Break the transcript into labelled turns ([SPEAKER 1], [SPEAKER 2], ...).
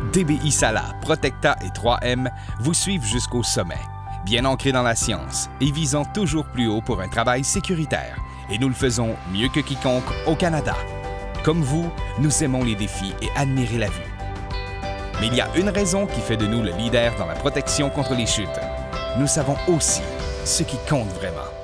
[SPEAKER 1] DBI Sala, Protecta et 3M vous suivent jusqu'au sommet. Bien ancrés dans la science et visant toujours plus haut pour un travail sécuritaire. Et nous le faisons mieux que quiconque au Canada. Comme vous, nous aimons les défis et admirer la vue. Mais il y a une raison qui fait de nous le leader dans la protection contre les chutes. Nous savons aussi ce qui compte vraiment.